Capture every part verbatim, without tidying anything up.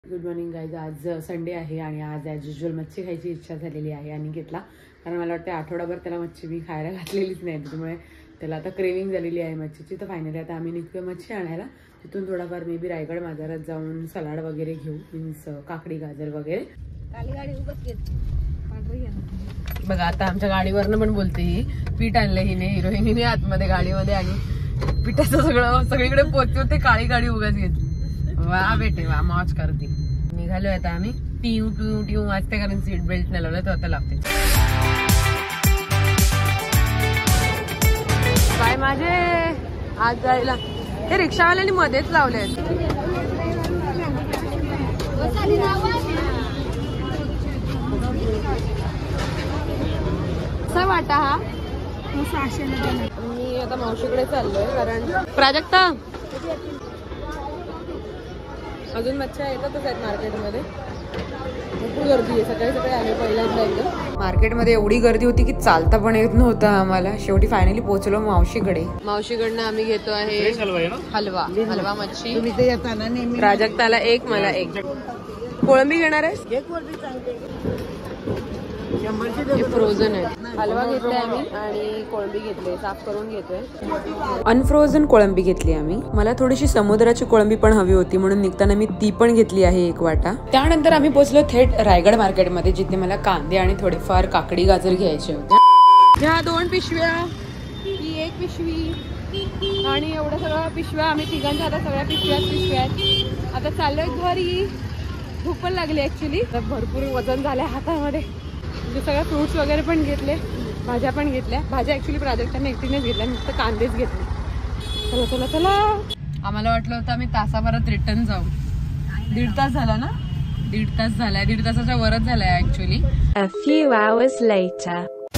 Good morning guys. आज Sunday आहे आणि आज ॲज युजल मच्छी खायची इच्छा झालेली आहे आणि घेतला, कारण मला वाटतं आठवडाभर त्याला मच्छी मी खायला घातलेलीच नाही, त्यामुळे त्याला आता क्रेविंग झालेली आहे मच्छीची. तर फायनली आता आम्ही निघतोय मच्छी आणायला. तिथून थोडाफार मे बी रायगड बाजारात जाऊन सलाड वगैरे घेऊ, मीन्स काकडी गाजर वगैरे. बघा आता आमच्या गाडीवरनं पण बोलते ही पीठ आणलं हिने, हिरोईनीने आतमध्ये गाडीमध्ये, आणि पिठाचं सगळं सगळीकडे पोचतो ते काळी गाडी उगाच घेतली. वा बेटे वा, मौज करते. निघालोय आता आम्ही. टिव टिव टिव वाजते, कारण सीट बेल्ट नाही लावलं तर आता लागते. बाय माझे आज जायला हे रिक्षावाल्यांनी मध्येच लावले. कसा वाटा हा? मी आता मावशीकडे चाललोय, कारण प्राजक्ता अजून मच्छ्या येतातच आहेत मार्केटमध्ये. भरपूर गर्दी आहे, सकाळी सकाळी आले पहिल्यांदा एकदम. मार्केटमध्ये एवढी गर्दी होती की चालता पण येत नव्हतं आम्हाला. शेवटी फायनली पोहोचलो मावशीकडे. मावशीकडनं आम्ही घेतो आहे हलवा हलवा मच्छी. प्राजक्ताला एक, मला एक. कोळंबी घेणार आहे? फ्रोझन आहे. हलवा घेतलाय आम्ही आणि कोळंबी घेतली, साफ करून घेतोय. अनफ्रोझन कोळंबी घेतली आम्ही. मला थोडीशी समुद्राची कोळंबी पण हवी होती, म्हणून निघताना मी ती पण घेतली आहे एक वाटा. त्यानंतर आम्ही पोहोचलो थेट रायगड मार्केटमध्ये, जिथे मला कांदे आणि थोडेफार काकडी गाजर घ्यायचे होते. ह्या दोन पिशव्या, ही एक पिशवी आणि एवढ्या सगळ्या पिशव्या. आम्ही तिघांच्या आता सगळ्या पिशव्याच पिशव्या आहेत. आता चाललोय घरी. भूक पण लागली ऍक्च्युली. भरपूर वजन झालंय हातामध्ये. म्हणजे सगळ्या फ्रुट्स वगैरे पण घेतले, भाज्या पण घेतल्या. भाज्या ऍक्च्युली प्राजक्ताने एकटीनेच घेतल्या, नुसतं कांदेच घेतले. चला चला चला. आम्हाला वाटलं होतं आम्ही तासाभरात रिटर्न जाऊ. दीड तास झाला ना? दीड तास झालाय, दीड तासाच्या वरच झालाय actually. A few hours later.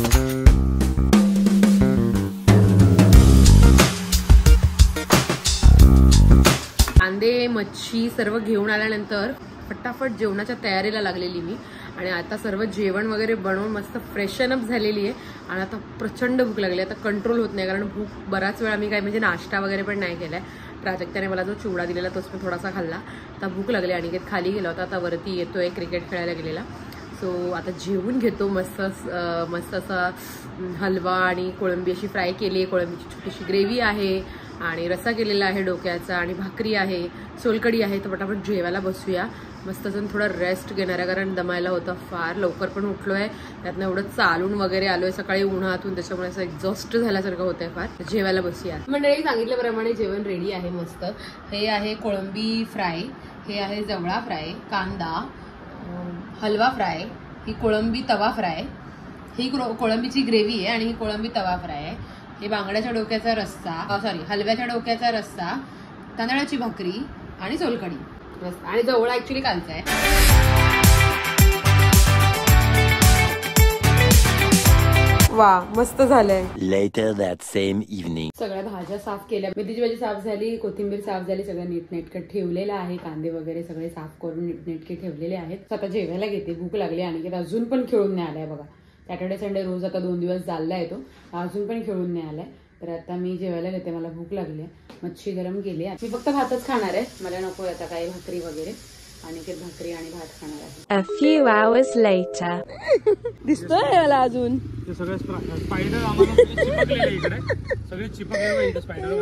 कांदे मच्छी सर्व घेऊन आल्यानंतर फटाफट जेवणाच्या तयारीला लागलेली मी. आणि आता सर्व जेवण वगैरे बनवून मस्त फ्रेशन अप झालेली आहे. आणि आता प्रचंड भूक लागली. आता कंट्रोल होत नाही, कारण भूक बराच वेळा मी काय म्हणजे नाश्ता वगैरे पण नाही केलाय. प्राजक्ताने मला जो चिवडा दिलेला तोच पण थोडासा खाल्ला. आता भूक लागली. आणि खाली गेला होता, आता वरती येतोय क्रिकेट खेळायला गेलेला. सो आता जेवून घेतो. मस्त मस्त असा हलवा आणि कोळंबी अशी फ्राय केली आहे. कोळंबीची छोटीशी ग्रेव्ही आहे आणि रस्सा केलेला आहे डोक्याचा, आणि भाकरी आहे, सोलकडी आहे. तर पटापट जेवायला बसूया. मस्त अजून थोडा रेस्ट घेणार आहे, कारण दमायला होतं फार. लवकर पण उठलो आहे, त्यातनं एवढं चालून वगैरे आलोय सकाळी उन्हातून, त्याच्यामुळे असं एक्झॉस्ट झाल्यासारखं होतंय फार. जेवायला बसूया. मंडळी सांगितल्याप्रमाणे जेवण रेडी आहे मस्त. हे आहे कोळंबी फ्राय, हे आहे जवळा फ्राय, कांदा, हलवा फ्राय, ही कोळंबी तवा फ्राय, ही कोळंबीची ग्रेव्ही आहे आणि ही कोळंबी तवा फ्राय आहे. हे बांगड्याच्या डोक्याचा रस्सा, सॉरी हलव्याच्या डोक्याचा रस्सा, तांदळाची भाकरी आणि सोलकडी. आणि जवळ ऍक्च्युली कालचा आहे. वा मस्त झालंय. Later that same evening. सगळ्या भाज्या साफ केल्या, मेथीची भाजी साफ झाली, कोथिंबीर साफ झाली, सगळं नीटनेटकं ठेवलेलं आहे. कांदे वगैरे सगळे साफ करून नीटनेटके ठेवलेले आहेत. आता जेवायला घेते. भूक लागली. आणि अजून पण खेळून नाही आलाय बघा. सॅटर्डे संडे रोज आता दोन दिवस चाललाय तो, अजून पण खेळून नाही आलाय. तर आता मी जेवायला घेते, मला भूक लागली आहे. मच्छी गरम केली आहे. मी फक्त भातच खाणार आहे, मला नको आता काही भाकरी वगैरे. आणि ते भाकरी आणि भात खाणार आहे. A few hours later. दिसतोय मला अजून सगळे स्पायडर आम्हाला चिपकलेले इकडे, सगळे चिपकलेले स्पायडर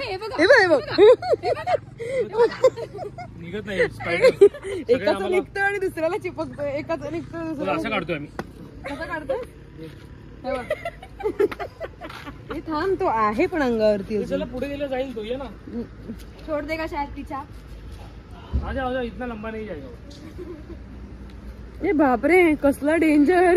निघत नाही. स्पायडर एकाचं निघतोय आणि दुसऱ्याला चिपकतोय, एकाचं निघतोय दुसऱ्याला. असं काढतोय आम्ही. कसं काढतोय? हे थांब, तो आहे पण अंगावरती. पुढे गेलं जाईल तो. ये ना, छोड दे का शायद तिच्या. आजा आजा, इतना लंबा नहीं जाएगा. ए बापरे, कसला डेंजर.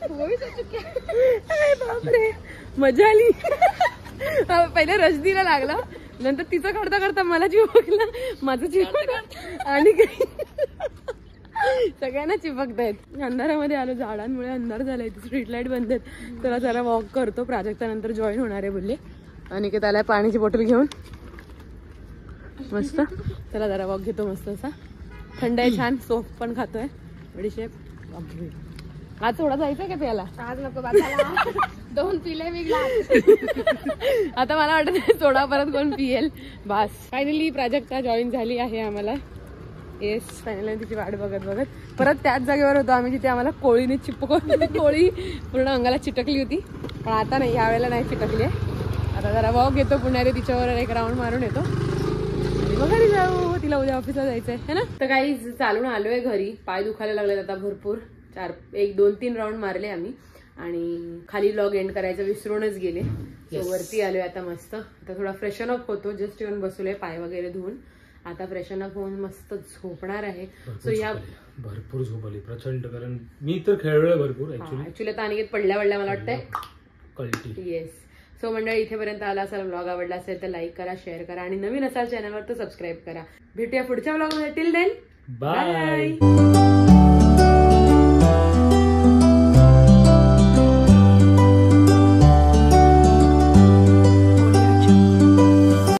बापरे, मजा आली. पहिले रजनीला लागला, नंतर तिचं करता करता मला चिपकला, माझं चिपकलं आणि सगळ्यांना चिपकतायत. अंधारामध्ये आलो, झाडांमुळे अंधार झालाय, स्ट्रीट लाईट बंद आहेत. चला जरा वॉक करतो. प्राजक्ता नंतर जॉईन होणार आहे बोलले. आणि की त्याला पाण्याची बॉटल घेऊन मस्त. चला जरा वॉक घेतो मस्त असा. थंड आहे छान. सोप पण खातोय, बडीशेप. आज थोडा जायचं का प्याला? आज नको, दोन पिले मी ग्लास. आता मला वाटत सोडा परत कोण पिएल. बस फायनली प्राजक्ता जॉईन झाली आहे आम्हाला. येस फायनली तिची वाट बघत बघत परत त्याच जागेवर होतो आम्ही जिथे आम्हाला कोळीने चिपकवली. कोळी पूर्ण अंगाला चिटकली होती, पण आता नाही, यावेळेला नाही चिटकली आहे. आता जरा वॉक येतो पुण्याला, तिच्यावर एक राऊंड मारून येतो आणि मग घरी जाऊ. तिला उद्या ऑफिसला जायचंय है ना. तर काही चालून आलोय घरी, पाय दुखायला लागलेत आता भरपूर. चार एक दोन तीन राऊंड मारले आम्ही आणि खाली लॉग एंड करायचं विसरूनच गेले. सो वरती आलोय आता मस्त. आता थोडा फ्रेशन अप होतो, जस्ट येऊन बसलोय पाय वगैरे धुवून. आता फ्रेशन अप होऊन मस्त झोपणार आहे. सो या भरपूर झोपली प्रचंड, कारण मी तर खेळलोय भरपूर ऍक्च्युली. ऍक्च्युली आता अनिकेत पडल्या पडल्या मला वाटतंय कल्टी. येस. सो मंडळी इथेपर्यंत आला असाल, ब्लॉग आवडला असेल तर लाईक करा, शेअर करा आणि नवीन असाल चॅनलवर तर सबस्क्राईब करा. भेटूया पुढच्या ब्लॉगमध्ये. Till then bye.